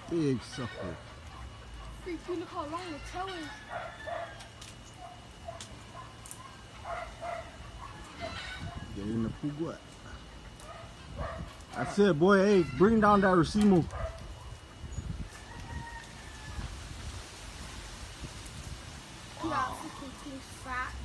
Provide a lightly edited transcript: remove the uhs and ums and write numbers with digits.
Big sucker. Freaky, look how long the tail is. Get in the pugot. That's it, boy. Hey, bring down that Racimo. Yeah, freaking thing's fat.